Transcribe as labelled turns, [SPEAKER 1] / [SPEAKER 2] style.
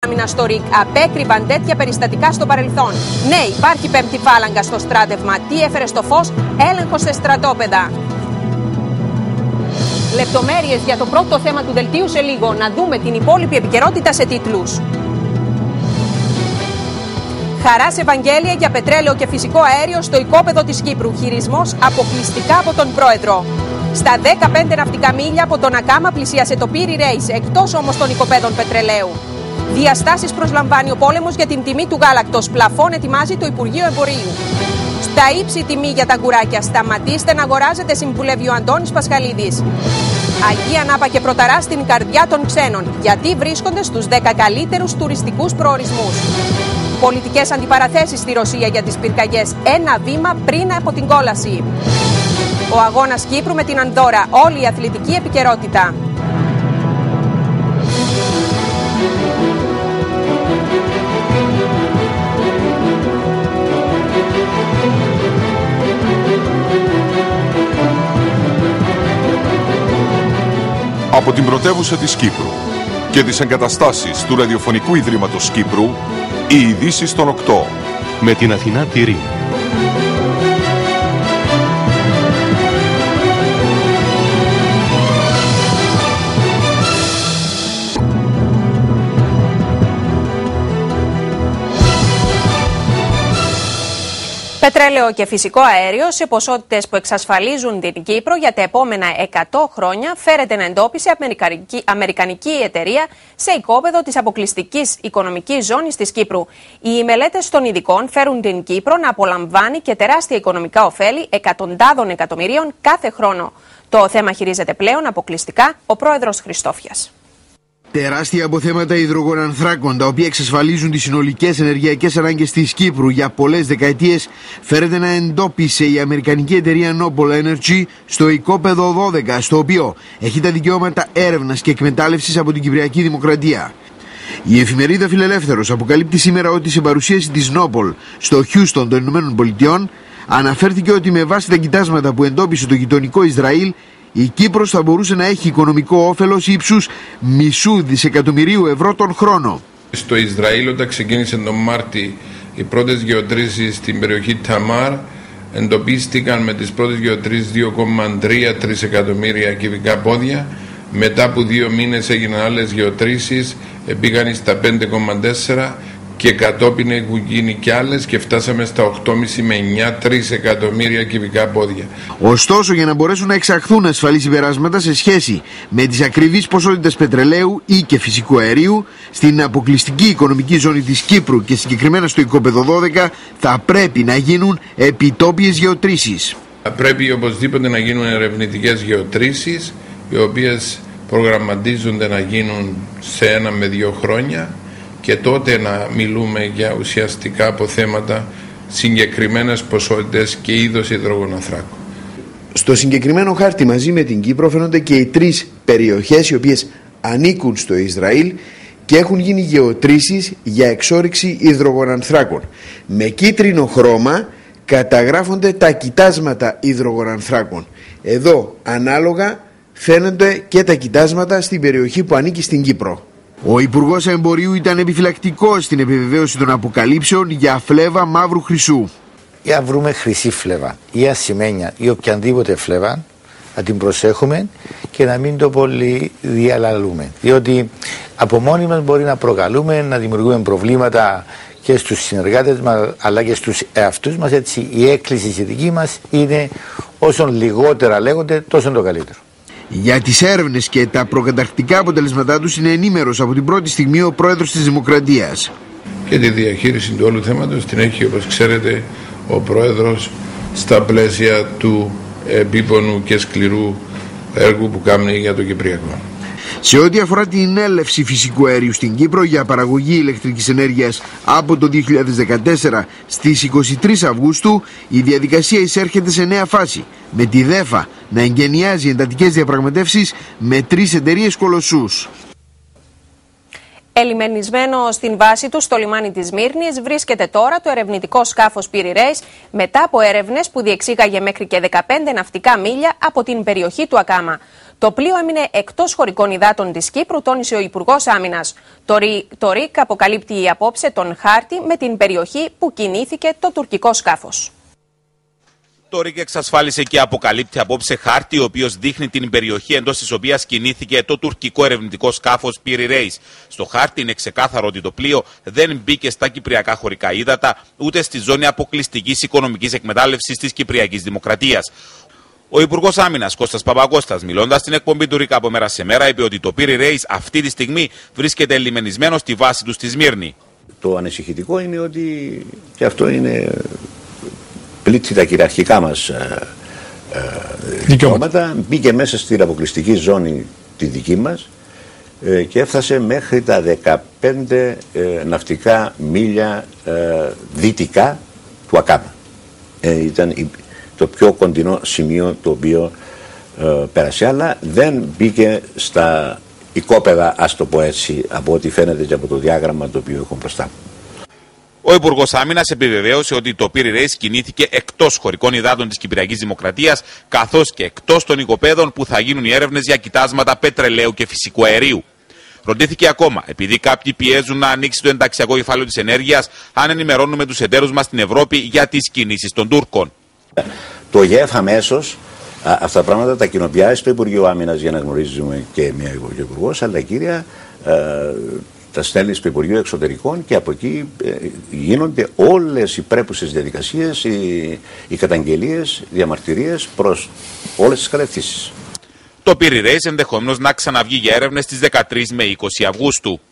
[SPEAKER 1] άμυνα στο ΡΙΚ απέκρυβαν τέτοια περιστατικά στο παρελθόν. Ναι, υπάρχει πέμπτη φάλαγγα στο στράτευμα. Τι έφερε στο φως? Έλεγχο σε στρατόπεδα. Λεπτομέρειες για το πρώτο θέμα του δελτίου σε λίγο. Να δούμε την υπόλοιπη επικαιρότητα σε τίτλους. Χαράς Ευαγγέλια για πετρέλαιο και φυσικό αέριο στο οικόπεδο της Κύπρου. Χειρισμός αποκλειστικά από τον πρόεδρο. Στα 15 ναυτικά μίλια από τον Ακάμα πλησίασε το Πύρι Ρέις, εκτός όμως των οικοπαίδων πετρελαίου. Διαστάσεις προσλαμβάνει ο πόλεμος για την τιμή του γάλακτος. Πλαφόν ετοιμάζει το Υπουργείο Εμπορίου. Στα ύψη τιμή για τα αγκουράκια. Σταματήστε να αγοράζετε, συμβουλεύει ο Αντώνης Πασχαλίδης. Αγία Νάπα και Πρωταρά στην καρδιά των ξένων. Γιατί βρίσκονται στους 10 καλύτερους τουριστικούς προορισμούς. Πολιτικές αντιπαραθέσεις στη Ρωσία για τις πυρκαγιές. Ένα βήμα πριν από την κόλαση. Ο αγώνας Κύπρου με την Ανδώρα. Όλη η αθλητική επικαιρότητα.
[SPEAKER 2] Από την πρωτεύουσα της Κύπρου και τις εγκαταστάσεις του Ραδιοφωνικού Ιδρύματος Κύπρου, οι ειδήσεις των 8
[SPEAKER 3] με την Αθηνά Τυρή.
[SPEAKER 1] Πετρέλαιο και φυσικό αέριο σε ποσότητες που εξασφαλίζουν την Κύπρο για τα επόμενα 100 χρόνια φέρεται να εντόπισε αμερικανική εταιρεία σε οικόπεδο της αποκλειστικής οικονομικής ζώνης της Κύπρου. Οι μελέτες των ειδικών φέρουν την Κύπρο να απολαμβάνει και τεράστια οικονομικά ωφέλη εκατοντάδων εκατομμυρίων κάθε χρόνο. Το θέμα χειρίζεται πλέον αποκλειστικά ο πρόεδρος Χριστόφιας.
[SPEAKER 4] Τεράστια αποθέματα υδρογονανθράκων, τα οποία εξασφαλίζουν τις συνολικές ενεργειακές ανάγκες της Κύπρου για πολλές δεκαετίες, φέρεται να εντόπισε η αμερικανική εταιρεία Noble Energy στο οικόπεδο 12, στο οποίο έχει τα δικαιώματα έρευνας και εκμετάλλευσης από την Κυπριακή Δημοκρατία. Η εφημερίδα Φιλελεύθερος αποκαλύπτει σήμερα ότι σε παρουσίαση της Noble στο Χιούστον των Ηνωμένων Πολιτειών αναφέρθηκε ότι με βάση τα κοιτάσματα που εντόπισε το γειτονικό Ισραήλ, η Κύπρος θα μπορούσε να έχει οικονομικό όφελος ύψους μισού δισεκατομμυρίου ευρώ τον χρόνο.
[SPEAKER 5] Στο Ισραήλ, όταν ξεκίνησε τον Μάρτι οι πρώτες γεωτρήσεις στην περιοχή Ταμάρ, εντοπίστηκαν με τις πρώτες γεωτρήσεις 2,3 τρισεκατομμύρια κυβικά πόδια. Μετά από 2 μήνες έγιναν άλλες γεωτρήσεις, πήγαν στα 5,4 και κατόπιν έχουν γίνει κι άλλες και φτάσαμε στα 8,5 με 9 τρισεκατομμύρια κυβικά πόδια.
[SPEAKER 4] Ωστόσο, για να μπορέσουν να εξαχθούν ασφαλείς συμπεράσματα σε σχέση με τις ακριβείς ποσότητες πετρελαίου ή και φυσικού αερίου στην αποκλειστική οικονομική ζώνη της Κύπρου και συγκεκριμένα στο οικόπεδο 12, θα πρέπει να γίνουν επιτόπιες γεωτρήσεις.
[SPEAKER 5] Θα πρέπει οπωσδήποτε να γίνουν ερευνητικές γεωτρήσεις, οι οποίες προγραμματίζονται να γίνουν σε 1 με 2 χρόνια. Και τότε να μιλούμε για ουσιαστικά αποθέματα, συγκεκριμένες ποσότητες και είδος υδρογονανθράκου.
[SPEAKER 4] Στο συγκεκριμένο χάρτη μαζί με την Κύπρο φαίνονται και οι 3 περιοχές οι οποίες ανήκουν στο Ισραήλ και έχουν γίνει γεωτρήσεις για εξόρυξη υδρογονανθράκων. Με κίτρινο χρώμα καταγράφονται τα κοιτάσματα υδρογονανθράκων. Εδώ ανάλογα φαίνονται και τα κοιτάσματα στην περιοχή που ανήκει στην Κύπρο. Ο Υπουργός Εμπορίου ήταν επιφυλακτικός στην επιβεβαίωση των αποκαλύψεων για φλέβα μαύρου χρυσού.
[SPEAKER 6] Για να βρούμε χρυσή φλέβα ή ασημένια ή οποιαδήποτε φλέβα, να την προσέχουμε και να μην το πολύ διαλαλούμε. Διότι από μόνοι μας μπορεί να προκαλούμε, να δημιουργούμε προβλήματα και στους συνεργάτες μας αλλά και στους εαυτούς μας. Έτσι η έκκληση σχετική μας είναι όσο λιγότερα λέγονται τόσο το καλύτερο.
[SPEAKER 4] Για τις έρευνες και τα προκαταρκτικά αποτελέσματά τους είναι ενήμερος από την πρώτη στιγμή ο πρόεδρος της Δημοκρατίας.
[SPEAKER 5] Και τη διαχείριση του όλου θέματος την έχει, όπως ξέρετε, ο πρόεδρος στα πλαίσια του επίπονου και σκληρού έργου που κάνει για το Κυπριακό.
[SPEAKER 4] Σε ό,τι αφορά την έλευση φυσικού αερίου στην Κύπρο για παραγωγή ηλεκτρικής ενέργειας από το 2014 στις 23 Αυγούστου, η διαδικασία εισέρχεται σε νέα φάση, με τη ΔΕΦΑ να εγκαινιάζει εντατικές διαπραγματεύσεις με 3 εταιρείες κολοσσούς.
[SPEAKER 1] Ελιμενισμένο στην βάση του στο λιμάνι της Μύρνης βρίσκεται τώρα το ερευνητικό σκάφος Πύρι Ρέις μετά από έρευνες που διεξήγαγε μέχρι και 15 ναυτικά μίλια από την περιοχή του Ακάμα. Το πλοίο έμεινε εκτός χωρικών υδάτων της Κύπρου, τόνισε ο Υπουργός Άμυνας. Το ΡΙΚ αποκαλύπτει απόψε τον χάρτη με την περιοχή που κινήθηκε το τουρκικό σκάφος.
[SPEAKER 7] Το ΡΙΚ εξασφάλισε και αποκαλύπτει απόψε χάρτη, ο οποίος δείχνει την περιοχή εντός της οποίας κινήθηκε το τουρκικό ερευνητικό σκάφος Piri Reis. Στο χάρτη είναι ξεκάθαρο ότι το πλοίο δεν μπήκε στα κυπριακά χωρικά ύδατα, ούτε στη ζώνη αποκλειστικής οικονομικής εκμετάλλευσης της Κυπριακής Δημοκρατίας. Ο Υπουργός Άμυνας Κώστας Παπακώστας, μιλώντας στην εκπομπή του ΡΙΚ από μέρα σε μέρα, είπε ότι το Piri Reis αυτή τη στιγμή βρίσκεται λιμενισμένο στη βάση του στη Σμύρνη.
[SPEAKER 8] Το ανησυχητικό είναι ότι και αυτό είναι πλήττει τα κυριαρχικά μας δικαιώματα. Μπήκε μέσα στην αποκλειστική ζώνη τη δική μας και έφτασε μέχρι τα 15 ναυτικά μίλια δυτικά του ΑΚΑΜΑ. Ήταν το πιο κοντινό σημείο το οποίο πέρασε, αλλά δεν μπήκε στα οικόπεδα, ας το πω έτσι, από ό,τι φαίνεται και από το διάγραμμα το οποίο έχω μπροστά μου.
[SPEAKER 7] Ο Υπουργός Άμυνας επιβεβαίωσε ότι το Piri Reis κινήθηκε εκτός χωρικών υδάτων της Κυπριακής Δημοκρατίας, καθώς και εκτός των οικοπαίδων που θα γίνουν οι έρευνες για κοιτάσματα πετρελαίου και φυσικού αερίου. Ρωτήθηκε ακόμα, επειδή κάποιοι πιέζουν να ανοίξει το ενταξιακό κεφάλαιο της ενέργειας, αν ενημερώνουμε τους εταίρους μας στην Ευρώπη για τις κινήσεις των Τούρκων.
[SPEAKER 8] Το ΓΕΦ αμέσως αυτά τα πράγματα τα κοινοποιάει στο Υπουργείο Άμυνας για να γνωρίζουμε και μια υπουργός, αλλά κύρια τα στέλνει στο Υπουργείο Εξωτερικών και από εκεί γίνονται όλες οι πρέπουσες διαδικασίες, οι καταγγελίες, διαμαρτυρίες προς όλες τις κατευθύνσεις.
[SPEAKER 7] Το Piri Reis ενδεχομένως να ξαναβγεί για έρευνες στις 13 με 20 Αυγούστου.